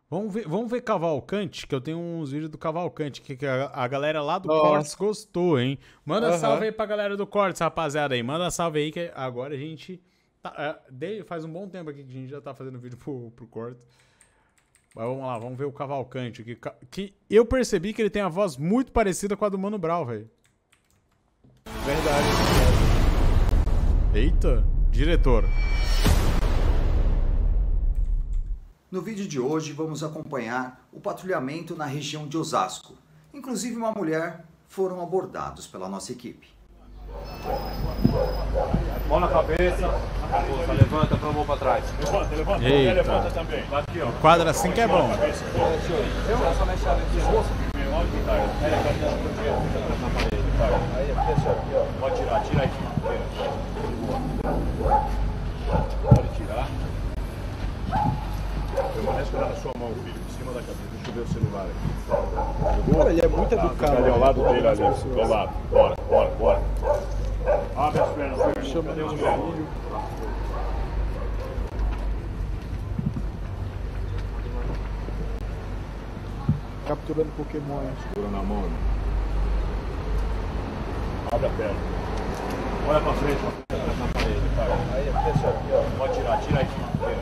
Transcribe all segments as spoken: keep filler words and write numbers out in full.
Vamos ver, vamos ver Cavalcante, que eu tenho uns vídeos do Cavalcante, que, que a, a galera lá do Nossa. Cortes gostou, hein? Manda Uhum. salve aí pra galera do Cortes, rapaziada aí. Manda salve aí, que agora a gente... Tá, é, de, faz um bom tempo aqui que a gente já tá fazendo vídeo pro, pro Cortes. Mas vamos lá, vamos ver o Cavalcante. Que, que eu percebi que ele tem a voz muito parecida com a do Mano Brown, velho. Verdade. Eita, diretor. No vídeo de hoje vamos acompanhar o patrulhamento na região de Osasco. Inclusive uma mulher foram abordados pela nossa equipe. Mão na cabeça, força, levanta pra mão pra trás. Levanta, levanta, Eita. levanta também. Aqui, ó. Quadra assim que é bom. Eu só mexe a pescoço. Aí, deixa aqui, ó. Pode tirar, tira aqui. Pode tirar. Permanece com ela na sua mão, filho. Em cima da cabeça. Deixa eu ver o celular aqui. Cara, ele é muito Tá, educado. fica ali ao lado né? dele ali. Do lado. Bora, bora, bora. Abre as pernas. Chama Cadê ele os de pés? filho. Capturando Pokémon. Segura na mão. Abre a perna. Olha pra frente, pra frente. Na parede, cara. Aí, deixa aqui, ó. Pode tirar, tira aqui.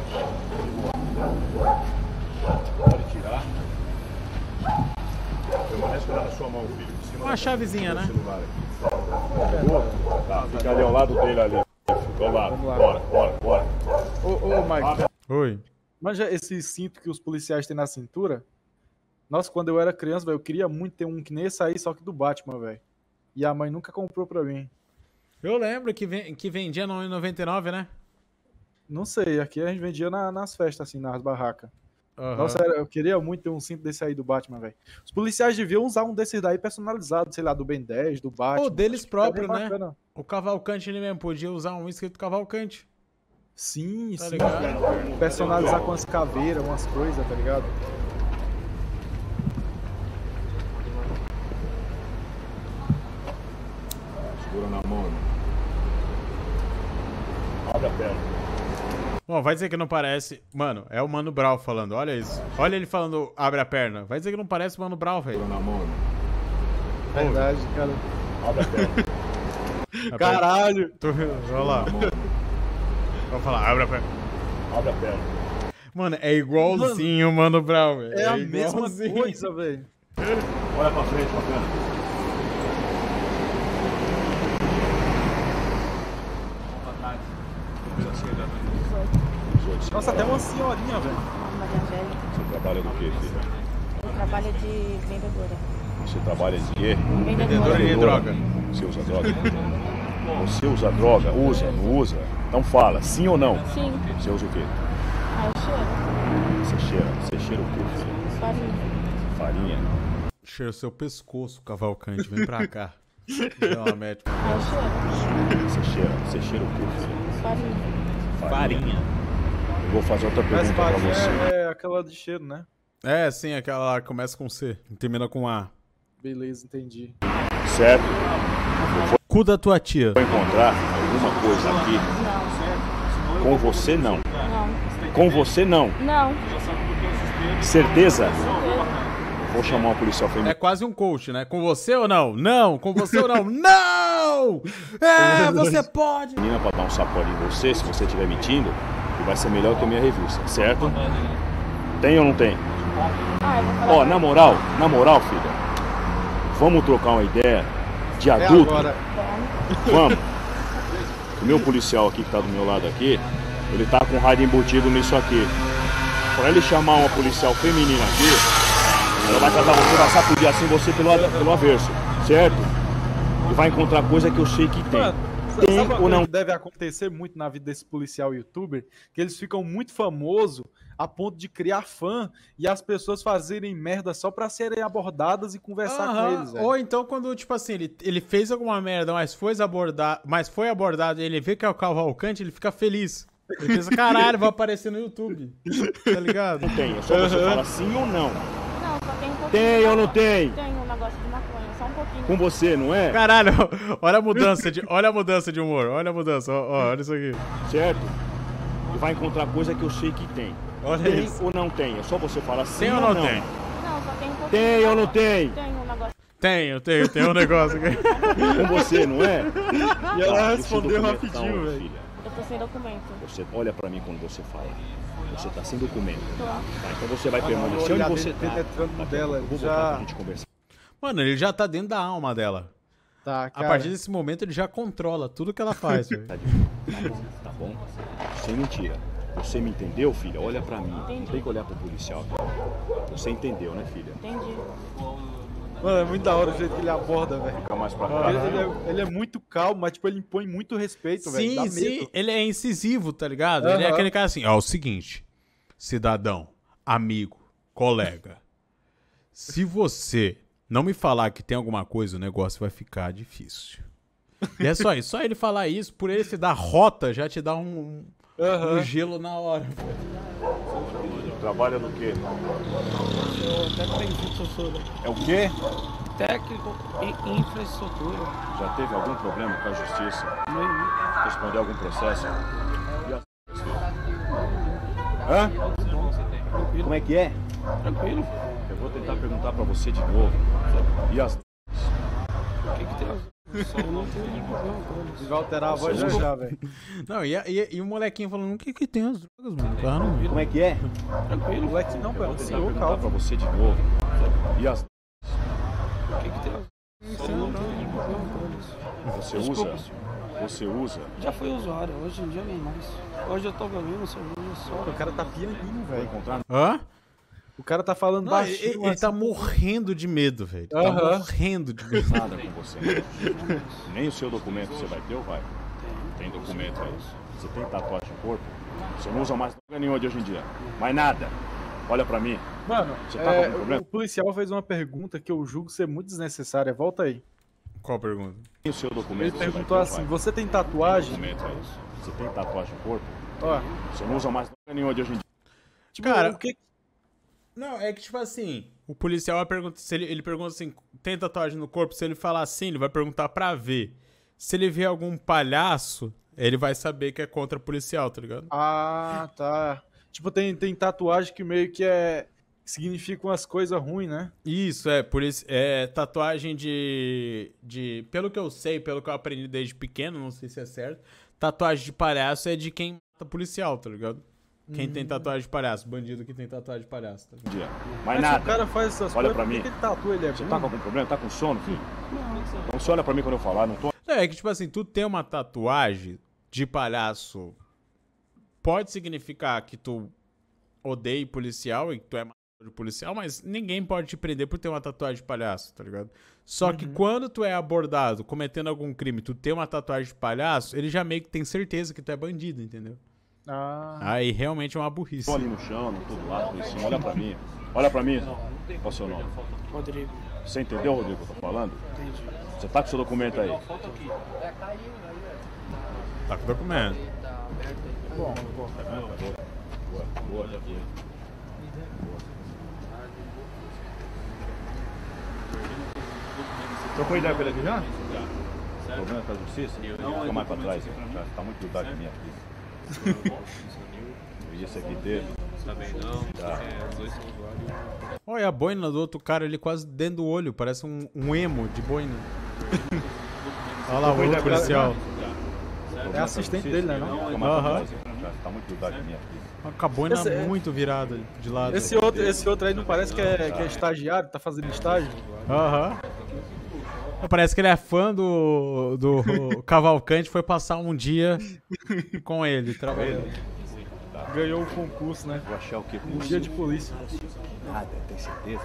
Pode tirar. Permanece com ela na sua mão, filho. Em cima Uma da chavezinha, cabeça. né? Celular aqui. Tá, fica ali ao lado dele ali. Fica ao lado. Vamos lá. Bora, bora, bora. Ô, ô, Mike, Oi. manja esse cinto que os policiais têm na cintura? Nossa, quando eu era criança, velho, eu queria muito ter um que nem esse aí, só que do Batman, velho. E a mãe nunca comprou pra mim. Eu lembro que, ven- que vendia no noventa e nove, né? Não sei, aqui a gente vendia na- nas festas, assim, nas barracas. Aham. Nossa, era- eu queria muito ter um cinto desse aí do Batman, velho. Os policiais deviam usar um desses daí personalizado, sei lá, do Ben dez, do Batman. Ou deles Acho que ficaria próprio, né? bacana. O Cavalcante ele mesmo podia usar um escrito Cavalcante. Sim, Tá sim. ligado? Personalizar com as caveiras, umas coisas, tá ligado? Segura na mão. Abre a perna. Bom, vai dizer que não parece... Mano, é o Mano Brown falando, olha isso. Olha ele falando, abre a perna. Vai dizer que não parece o Mano Brown, velho. Segura na mão. Verdade, cara. Abre a perna. Caralho! Tô... Olha lá. Vamos falar, abre a perna. Abre a perna. Mano, é igualzinho o Mano Brown, velho. É a mesma igualzinho. coisa, velho. Olha pra frente, pra frente. Nossa, até uma senhorinha, velho. Maria Angélica. Você trabalha do quê, filho? Eu trabalho de vendedora. Você trabalha de quê? Vendedora de droga. Você usa droga? Você usa droga? Usa, não usa? Então fala, sim ou não? Sim. Você usa o quê? Ah, eu cheiro. Você cheira? Você cheira o quê, filho? Farinha. Farinha? Cheira o seu pescoço, Cavalcante. Vem pra cá. Dá uma médica. Ah, eu cheiro. Você cheira? Você cheira o quê, filho? Farinha. Farinha. Eu vou fazer outra Mas pergunta pra farinha você. é, é aquela de cheiro, né? É, sim, aquela lá que começa com C e termina com A. Beleza, entendi. Certo? Cu da tua tia. Vou encontrar alguma coisa aqui. Não. Com você, não. Não. Com você, não. Não. Certeza? Vou chamar um policial feminino. É quase um coach, né? Com você ou não? Não! Com você ou não? Não! É, você pode! Menina pra dar um sacode em você, se você estiver mentindo, e vai ser melhor que a minha revista, certo? Tem ou não tem? Ah, eu vou falar. Ó, na moral, na moral, filha, vamos trocar uma ideia de É adulto? agora. Vamos. O meu policial aqui que tá do meu lado aqui, ele tá com raio embutido nisso aqui. Pra ele chamar uma policial feminina aqui, ela vai tratar você, vai sacudir assim você pelo, pelo avesso, certo? E vai encontrar coisa que eu sei que tem. Mano, Tem sabe uma ou coisa não? que deve acontecer muito na vida desse policial youtuber? Que eles ficam muito famosos a ponto de criar fã e as pessoas fazerem merda só pra serem abordadas e conversar com Aham. eles, velho. Ou então quando, tipo assim, ele, ele fez alguma merda, mas foi abordado, mas foi abordado e ele vê que é o Cavalcante, ele fica feliz. Ele pensa, caralho, vai aparecer no YouTube. Tá ligado? Não tem, é só você falar sim ou não. Não, só tem um pouquinho. Tem de ou não maconha. tem? Tem um negócio de maconha, só um pouquinho. Com você, não é? Caralho, olha a mudança de, olha a mudança de humor, olha a mudança, ó, ó, olha isso aqui. Certo? E vai encontrar coisa que eu sei que tem. Olha Tem isso. ou não tem? É só você falar sim Tem ou não tem? Não, só tem um pouquinho. Tem de ou não negócio. tem? Tem um negócio. Tenho, tenho, tenho um negócio aqui. Com você, não é? E ela Tá, respondeu esse documento rapidinho, tá onde, velho. filha? Eu tô sem documento. Você olha pra mim quando você fala. Você tá sem documento. Tô. Tá, então você vai Ah, não, permanecer olhar onde você dele tá. penetrando Daqui a dela, pouco eu vou já- voltar pra gente conversar. Mano, ele já tá dentro da alma dela. Tá, A cara. partir desse momento ele já controla tudo que ela faz, velho. Tá, de- tá bom? Sem mentira. Você me entendeu, filha? Olha pra mim. Não Entendi. tem que olhar pro policial. Você entendeu, né, filha? Entendi. Mano, é muito da hora o jeito que ele aborda, velho. Fica mais pra cá. Ele, ele é, ele é muito calmo, mas tipo, ele impõe muito respeito, velho. Sim, Dá sim, medo. ele é incisivo, tá ligado? Ele é Aham. aquele cara assim, ó, o seguinte, cidadão, amigo, colega, se você não me falar que tem alguma coisa, o negócio vai ficar difícil. E é só isso, só ele falar isso, por ele se dar rota, já te dá um, um Aham. gelo na hora. Trabalha no quê? Técnico de infraestrutura. É o quê? Técnico em infraestrutura. Já teve algum problema com a justiça? Nenhum. Respondeu algum processo? E as... Hã? Tranquilo. Como é que é? Tranquilo. Eu vou tentar perguntar pra você de novo. E as... O que que tem as... Eu não tenho nenhum problema com Ele eles. vai alterar a voz já Desculpa. já, velho. Não, e, a- e, e o molequinho falando, o que que tem as drogas, mano? Cara, não... Como é que é? Tranquilo. Moleque não, Eu pera, vou tentar senhor, perguntar pra calma. você de novo. E as... O que que tem as... Eu não tenho nenhum problema com eles. Você Desculpa, usa? senhor. Você usa? Já fui usuário, hoje em dia nem mais. Hoje eu tô bebendo cerveja só. O cara tá pianinho, Vai velho. encontrar? Hã? O cara tá falando Não, ele, baixinho. ele tá assim. morrendo de medo, velho. Tá Aham. morrendo de medo. Nada com você. Nem o seu documento você vai ter ou vai? Tem documento aí. Você tem tatuagem no corpo? Você não usa mais droga nenhuma de hoje em dia. Mais nada. Olha pra mim. Mano, Você tá com é, algum problema? o policial fez uma pergunta que eu julgo ser muito desnecessária. Volta aí. Qual a pergunta? Nem o seu Ele documento você vai ter perguntou ou assim: vai? você tem Tem tatuagem? documento aí. Você tem tatuagem no corpo? Ó, Você não usa mais droga nenhuma de hoje em dia. tipo, Cara, o que. Não, é que tipo assim, o policial vai perguntar, se ele, ele pergunta assim, tem tatuagem no corpo? Se ele falar assim, ele vai perguntar pra ver. Se ele vê algum palhaço, ele vai saber que é contra policial, tá ligado? Ah, tá. Tipo, tem, tem tatuagem que meio que é. Significa umas coisas ruins, né? Isso, é, por isso, é tatuagem de, de, pelo que eu sei, pelo que eu aprendi desde pequeno, não sei se é certo, tatuagem de palhaço é de quem mata policial, tá ligado? Quem tem tatuagem de palhaço, bandido que tem tatuagem de palhaço, tá ligado? Dia. Mas Mais se o nada. cara faz essas Olha coisas, pra por que mim. que ele tatua? Ele é Você burro? tá com algum problema? Tá com sono, filho? Então você olha pra mim quando eu falar, não tô... Não, é que tipo assim, tu ter uma tatuagem de palhaço pode significar que tu odeia policial e que tu é matador de policial, mas ninguém pode te prender por ter uma tatuagem de palhaço, tá ligado? Só que quando tu é abordado cometendo algum crime, tu tem uma tatuagem de palhaço, ele já meio que tem certeza que tu é bandido, entendeu? Ah, Aí realmente é uma burrice. Tô ali no chão, no todo lado, por cima. Olha pra mim. Olha pra mim. Qual é o seu nome? Rodrigo. Você entendeu, Rodrigo, o que eu tô falando? Entendi. Você tá com seu documento aí? Tá com documento. bom, bom. Boa, boa, já foi. Trocou ideia com ele aqui já? Já. Problema com a justiça? Fica mais pra trás, hein? Já tá muito grudado em mim aqui. E esse aqui teve? Também não. Tá. É, os dois são usuários. Olha a boina do outro cara ali quase dentro do olho, parece um, um emo de boina. Olha lá o Trocou ideia outro com ele policial. aqui já? É assistente dele, né? Não? Fica mais pra Aham. trás, hein? Já tá muito grudado em mim aqui. Com a boina Esse é- muito virada de lado. Esse outro, esse outro aí não parece que é, que é estagiário, tá fazendo estágio? Aham. Parece que ele é fã do, do Cavalcante, foi passar um dia com ele, trabalhando. Ganhou o concurso, né? Vou achar o quê? Um dia de polícia. Nada, tem certeza?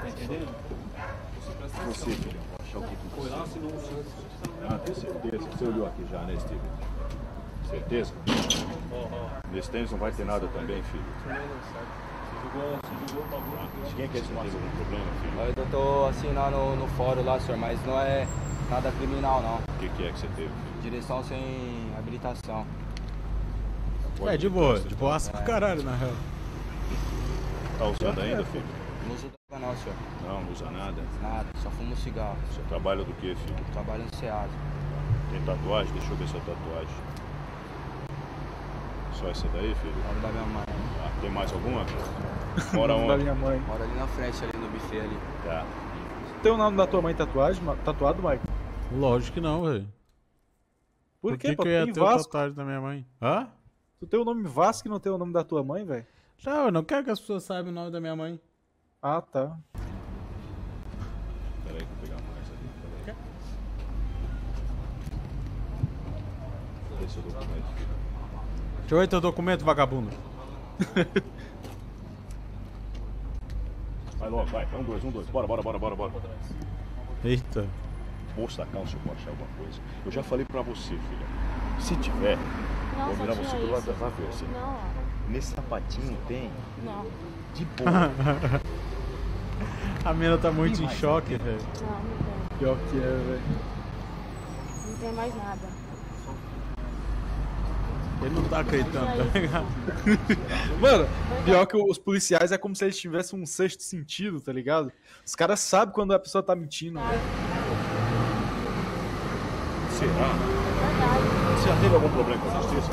Você, filho, vou achar o quê? Foi lá, assinou um chance. Ah, tem certeza. Você olhou aqui já, né, Steve? Certeza? Nesse tênis não vai ter nada também, filho. Quem é que é esse que teve algum problema, filho? Eu tô assinando no, no fórum lá, senhor, mas não é nada criminal, não. O que, que é que você teve, filho? Direção sem habilitação. É, de boa, de boaça pra caralho, na real. Tá usando ainda, filho? Não uso droga não, senhor. Não, não usa nada. Nada, só fumo cigarro. Você trabalha do que, filho? Trabalho no SEAD. Tem tatuagem? Deixa eu ver sua tatuagem. Só essa daí, filho? Nome da minha mãe. Ah, Tem mais alguma? Mora Da onde? minha mãe. Mora ali na frente, ali no buffet ali. Tá. Tem o nome da tua mãe tatuagem, ma- tatuado, Michael? Lógico que não, velho. Por, Por quê? que, pô? que eu ia Tem ter o Vasco. tatuagem da minha mãe? Hã? Tu tem o nome Vasco e não tem o nome da tua mãe, velho? Não, eu não quero que as pessoas saibam o nome da minha mãe. Ah, tá. Peraí que eu vou pegar mais ali. Peraí. Cadê seu documento? Deixa eu ver teu documento, vagabundo. Vai logo, vai. Um, dois, um, dois. Bora, bora, bora, bora, bora. Eita. Bolsa da calça, eu vou achar alguma coisa. Eu já falei pra você, filha. Se tiver, Não, vou só virar você tinha pelo lado isso. da vai ver assim. Não, Nesse sapatinho tem não, de boa. A mina tá muito em choque, velho. não, não tem. Pior que é, velho. Não tem mais nada. Ele não tá acreditando, tá ligado? Mano, pior que os policiais é como se eles tivessem um sexto sentido, tá ligado? Os caras sabem quando a pessoa tá mentindo, velho. Será? Verdade. Você já teve algum problema com a justiça?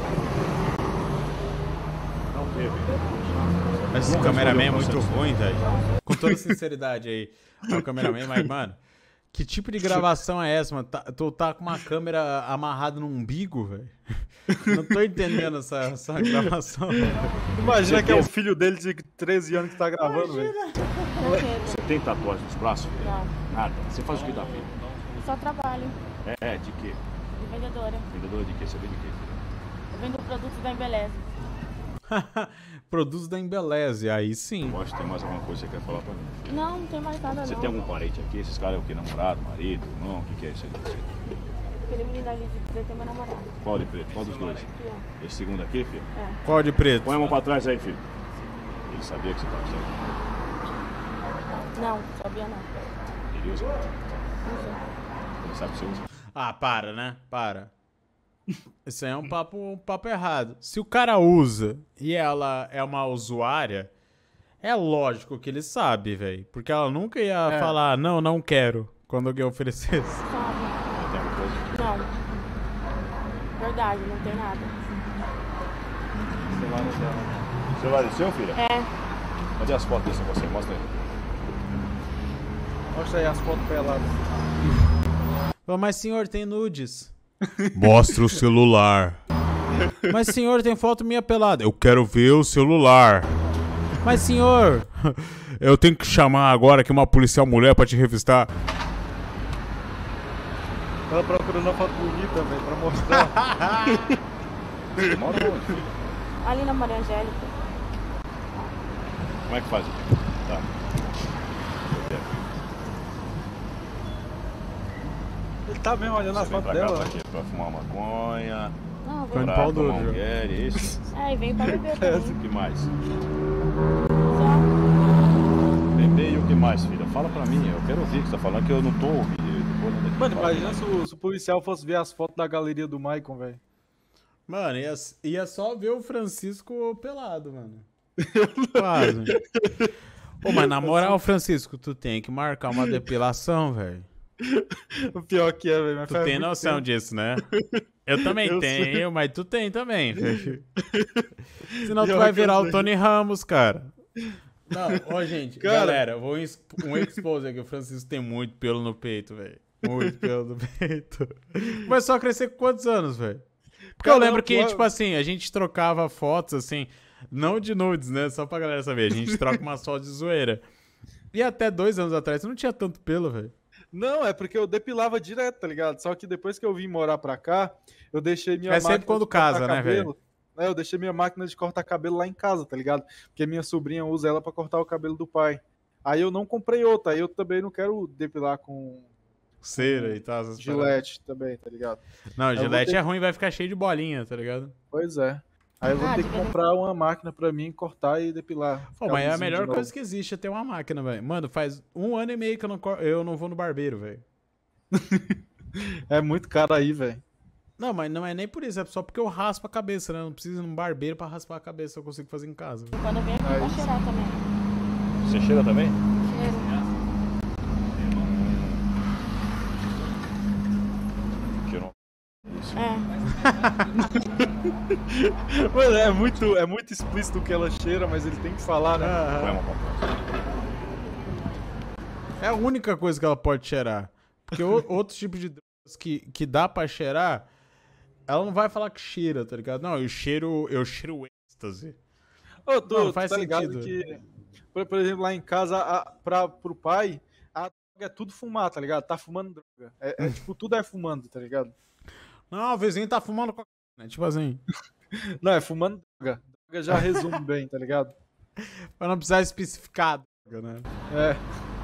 Não teve. Mas esse Não cameraman é respondeu muito o ruim, velho. Com toda sinceridade aí. É o cameraman, mas, mano, que tipo de gravação é essa, mano? Tá, tu tá com uma câmera amarrada no umbigo, velho? Não tô entendendo essa, essa gravação. Imagina que é o filho dele de treze anos que tá gravando, velho. Você tem tatuagem nos braços, filha? Não, Nada. Você faz o que da vida? só trabalho É, de quê? de vendedora. Vendedora de quê? Você vende de quê? Eu vendo produtos da Embeleze. Produtos da Embeleze, aí sim. Eu acho que tem mais alguma coisa que você quer falar pra mim. Não, não tem mais nada Você não. tem algum parente aqui? Esses caras é o quê? Namorado, marido, irmão? O que, que é isso aí? Aquele menino ali de preto é meu namorado. Qual de preto? Qual dos dois? Aqui, ó. Esse segundo aqui, filho? Qual de preto? Põe a mão pra trás aí, filho. Ele sabia que você tava certo. Não, sabia não. Ele usa? Não sei. Ele sabe que você usa? Ah, para, né? Para. Isso aí é um papo, um papo errado. Se o cara usa e ela é uma usuária, é lógico que ele sabe, velho. Porque ela nunca ia É. falar, não, não quero, quando alguém oferecesse. Sabe? Tem alguma coisa? Não. Verdade, não tem nada. O celular é seu, filha? É, Cadê as fotos desse você? Mostra aí. Mostra aí as fotos peladas. Falou, mas senhor, tem nudes. Mostra o celular. Mas senhor, tem foto minha pelada. Eu quero ver o celular. Mas senhor, eu tenho que chamar agora aqui uma policial mulher pra te revistar. Ela procurando uma foto bonita, velho, pra mostrar. Mora onde, filho? ali na Maria Angélica. Como é que faz? Tá. Ele tá mesmo olhando as Você vem fotos pra cá dela. pra quê? Pra fumar maconha, Não, Foi vem. no pra pau duro, tomar viu? mulher, isso? É, e vem pra beber também. O que mais? Só. Beber e o que mais, filha? Fala pra mim, eu quero ouvir o que você tá falando, que eu não tô ouvindo. Mano, imagina se o, se o policial fosse ver as fotos da galeria do Maicon, velho. Mano, ia, ia só ver o Francisco pelado, mano. Quase. Pô, mas na moral, Francisco, tu tem que marcar uma depilação, velho. O pior que é, velho. mas Tu faz tem muito noção tempo. disso, né? Eu também Eu tenho, sei. mas tu tem também, velho. Senão tu Pior vai que eu virar o sei. Tony Ramos, cara. Não, ó, gente, Cara. galera, eu vou exp- um expose aqui. O Francisco tem muito pelo no peito, velho. Muito pelo no peito. Começou a crescer com quantos anos, velho? Porque eu Cara, lembro não, que, pior- tipo assim, a gente trocava fotos, assim, não de nudes, né? Só pra galera saber. A gente troca umas fotos de zoeira. E até dois anos atrás, você não tinha tanto pelo, velho. Não, é porque eu depilava direto, tá ligado? Só que depois que eu vim morar pra cá, eu deixei minha É máquina sempre quando de cortar casa, né, cabelo. É, eu deixei minha máquina de cortar cabelo lá em casa, tá ligado? Porque minha sobrinha usa ela pra cortar o cabelo do pai. Aí eu não comprei outra, aí eu também não quero depilar com Cera e tal. essas paradas. Gillette também, tá ligado? Não, eu vou Gillette ter- é ruim, vai ficar cheio de bolinha, tá ligado? Pois é. Aí eu vou Ah, ter que devia- comprar uma máquina pra mim, cortar e depilar. Pô, Ficar mas é a lisinho melhor de coisa novo. que existe é ter uma máquina, velho. Mano, faz um ano e meio que eu não, cor- eu não vou no barbeiro, velho. É muito caro aí, velho. Não, mas não é nem por isso, é só porque eu raspo a cabeça, né? Eu não preciso ir num barbeiro pra raspar a cabeça, eu consigo fazer em casa. velho. Quando vem aqui Aí pra sim. cheirar também. Você cheira também? Cheiro. Cheiro. Isso. É. Mano, é muito, é muito explícito o que ela cheira, mas ele tem que falar, né? É a única coisa que ela pode cheirar. Porque o, outros tipos de drogas que, que dá pra cheirar, ela não vai falar que cheira, tá ligado? Não, eu cheiro, eu cheiro êxtase. Ô, tu, Não, tu faz tá ligado sentido. que, por, por exemplo, lá em casa, a, pra, pro pai, a droga é tudo fumar, tá ligado? Tá fumando droga. É, é tipo, tudo é fumando, tá ligado? Não, o vizinho tá fumando cocaína, né? Tipo assim. Não, é fumando droga. Droga já resume bem, tá ligado? Pra não precisar especificar, né? É.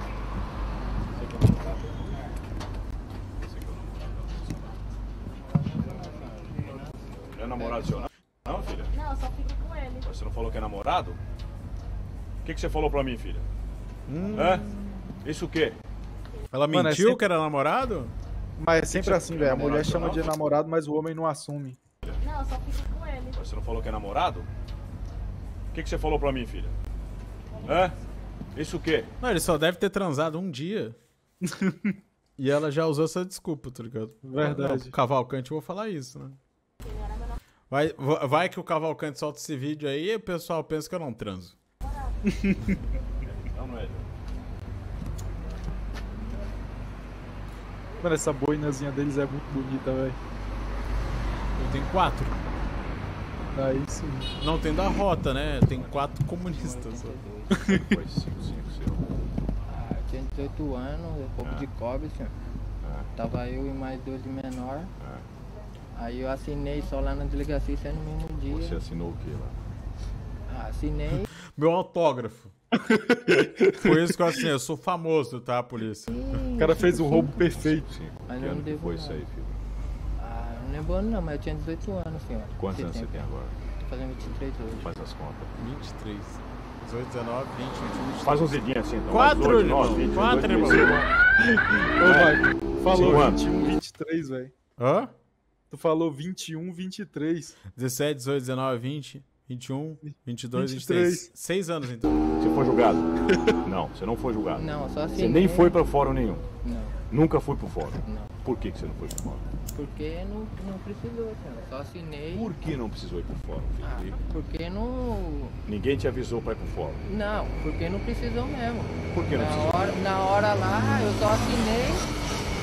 É namorado seu, não? Não, filha? Não, eu só fico com ele. Você não falou que é namorado? O que, que você falou pra mim, filha? Hum. Hã? Isso o quê? Ela Mano, mentiu é sempre- que era namorado? Mas é sempre assim, velho. A mulher namorado, chama não? de namorado, mas o homem não assume. Não, eu só fico com ele. Você não falou que é namorado? O que, que você falou pra mim, filha? Hã? Isso o quê? Não, ele só deve ter transado um dia. E ela já usou essa desculpa, tá ligado? Verdade. Não, o Cavalcante, eu vou falar isso, né? Vai, vai que o Cavalcante solta esse vídeo aí e o pessoal pensa que eu não transo. Não, não é. Mano, essa boinazinha deles é muito bonita, velho. Eu tenho quatro. Aí sim. Não tem da rota, né? Tem quatro comunistas. Só. Foi cinco, cinco, seu. Ah, eu tinha dezoito anos, um pouco Ah. de cobre, senhor. Ah. Tava eu e mais dois de menor. Ah. Aí eu assinei só lá na delegacia, isso é no mesmo dia. Você assinou o quê lá? Ah, assinei. Meu autógrafo. Foi isso que eu assinei. Eu sou famoso, tá, polícia? O cara fez o roubo perfeito. Cinco. Mas Que eu ano não que devo foi nada. isso aí, filho? Ah, não lembro ano não, mas eu tinha dezoito anos, senhor. Quantos anos você Setembro. tem agora? Tô fazendo vinte e três hoje. Faz as contas. vinte e três. dezoito, dezenove, vinte, vinte e um. Faz uns dedinhos assim, então. Quatro, dezoito, irmão. nove, vinte, Quatro, vinte e dois, irmão. vinte e cinco. Ô, Marco, Cinco falou anos. vinte e um, vinte e três, velho. Hã? Tu falou vinte e um, vinte e três. dezessete, dezoito, dezenove, vinte, vinte e um, vinte e dois, vinte vinte e e três. três. Seis anos, então. Você foi julgado? Não, você não foi julgado. Não, só Você assinei. nem foi pra fórum nenhum. Não, Nunca fui pro fórum. não. Por que, que você não foi pro fórum? Porque não, não precisou, senhor. Só assinei. Por que não precisou ir pro fórum, Ah, filho? porque não... Ninguém te avisou pra ir pro fórum. Não, porque não precisou mesmo. Por que não na precisou? hora, na hora lá, eu só assinei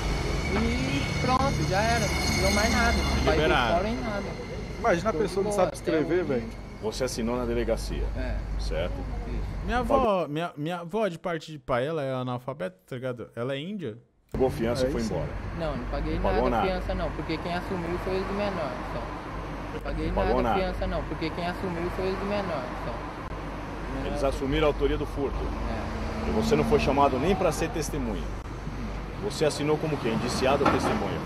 e pronto, já era. Não precisou mais nada. Não vai pro Liberaram. fora em nada. Imagina a pessoa não Pô, sabe até escrever, hoje- velho. Você assinou na delegacia, É, certo? isso. Minha avó, minha, minha avó de parte de pai, ela é analfabeta, tá ligado? Ela é índia. Pegou fiança É e foi isso. embora. Não, não paguei Não pagou nada, nada. fiança não, porque quem assumiu foi os de menor, só. Não paguei Não pagou nada, nada. fiança não, porque quem assumiu foi os de menor, só. Menor- Eles assumiram a autoria do furto. É. E você não foi chamado nem pra ser testemunha. Você assinou como quem? Indiciado ou testemunha?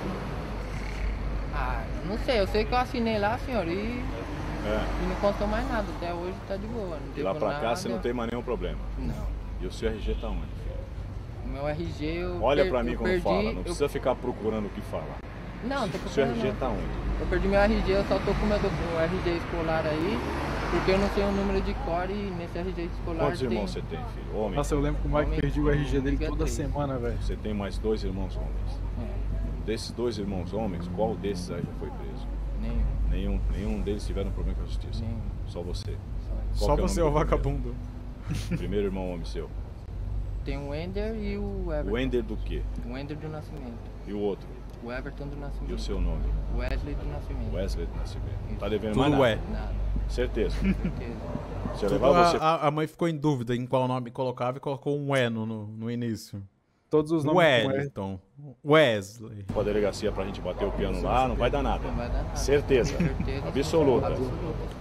Ah, não sei, eu sei que eu assinei lá, senhor, e, É. e não constou mais nada, até hoje tá de boa. Não E lá devo pra cá nada. você não tem mais nenhum problema. Não. E o seu R G tá onde? O meu R G eu. Olha per- pra mim eu como perdi, fala, não eu- precisa ficar procurando o que falar. Não, tô O seu procurando. R G não. tá onde? Eu perdi meu R G, eu só tô com o meu do- o R G escolar aí, porque eu não sei o número de core e nesse R G escolar Quantos tem... irmãos você tem, filho? Homem? Nossa, eu lembro que o Mike Homem, perdi o R G dele fica toda triste. semana, velho. Você tem mais dois irmãos homens. É, Desses dois irmãos homens, qual desses aí já foi preso? nenhum, Nenhum, nenhum deles tiveram problema com a justiça. nenhum. Só você. Só. Só que é o você é o nome do vagabundo. Primeiro irmão homem seu. Tem o Ender e o Everton. O Ender do quê? O Ender do Nascimento. E o outro? O Everton do Nascimento. E o seu nome? Wesley do Nascimento. Wesley do Nascimento. Não tá devendo Tudo mais nada. é. Nada, Certeza. certeza. Se eu Tudo levar a, você a- a mãe ficou em dúvida em qual nome colocava e colocou um E no, no, no início. Todos os nomes com R. Wellington. Wesley. pra delegacia pra gente bater o piano lá, não vai dar nada. Não vai dar nada. Certeza. Certeza. Absoluta. Absoluta.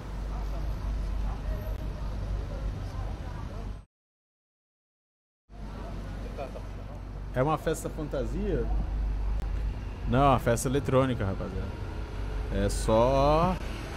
É uma festa fantasia? Não, é uma festa eletrônica, rapaziada. É só...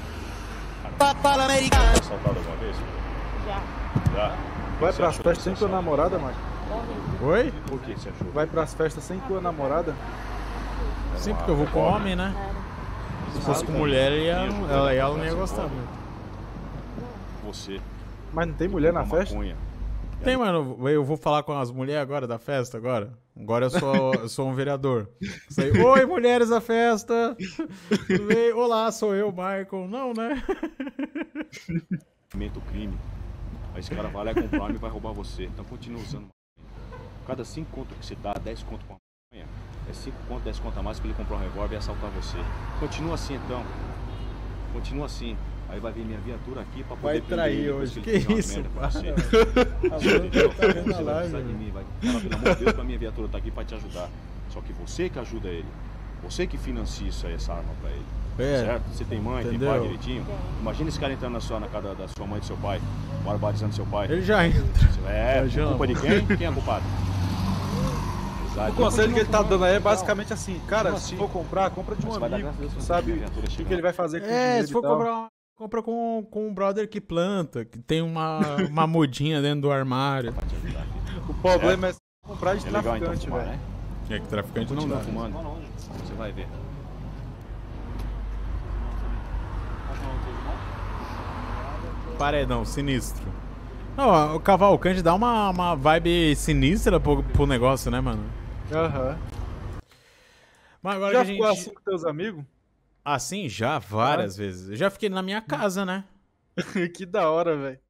Assaltado alguma vez? Já. Já. Vai Você pras achou festas sem dessa tua namorada, Mike? Oi? Por que você achou? Vai pras festas sem tua namorada? Sim, porque eu vou com homem, né? Se fosse com mulher, ela, ia- ela, ela não ia gostar muito. Você. Mas não tem mulher na uma festa? maconha. tem, mano. Eu vou falar com as mulheres agora da festa agora. Agora eu sou, eu sou um vereador. Sei, oi, mulheres da festa. Tudo bem? Olá, sou eu, Michael. Não, né? O crime. Aí esse cara vai lá e comprar uma arma e vai roubar você. Então continua usando. Cada cinco conto que você dá, dez conto com a maconha, é cinco conto, dez conto a mais pra ele comprar um revólver e assaltar você. Continua assim então. Continua assim. Aí vai vir minha viatura aqui pra poder vai trair hoje. Que, que isso, para você. Tá você vai precisar de mim, vai. Fala, pelo amor de Deus, que a minha viatura tá aqui pra te ajudar. Só que você que ajuda ele. Você que financia isso aí, essa arma pra ele. É, certo? Você tem mãe, entendeu? Tem pai direitinho. Imagina esse cara entrando na sua, na casa da sua mãe e do seu pai, barbarizando seu pai. Ele já entra. É, Imagina. Culpa de quem? Quem é culpado? O conselho que ele tá dando aí é basicamente assim, cara, assim? se for comprar, compra de um amigo, sabe o que, que ele vai fazer com o É, dinheiro se for e tal. comprar, compra com, com um brother que planta, que tem uma, uma mudinha dentro do armário. O problema é, é comprar de é legal, traficante, então, velho. né? É que traficante não Continua dá. fumando. Você vai ver. Paredão, sinistro. Não, o Cavalcante dá uma, uma vibe sinistra pro, pro negócio, né, mano? Aham. Mas agora Já que a gente... ficou assim com teus amigos? Assim, já, várias vezes. Eu já fiquei na minha casa, né? Que da hora, velho.